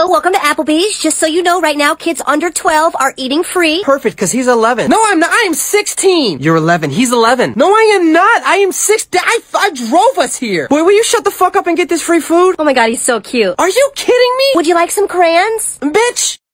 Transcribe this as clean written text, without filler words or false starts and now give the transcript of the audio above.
Hello, welcome to Applebee'S. Just so you know, right now, kids under 12 are eating free. Perfect, because he's 11. No, I'm not. I am 16. You're 11. He's 11. No, I am not. I am 16. I drove us here. Boy, will you shut the fuck up and get this free food? Oh my god, he's so cute. Are you kidding me? Would you like some crayons? Bitch!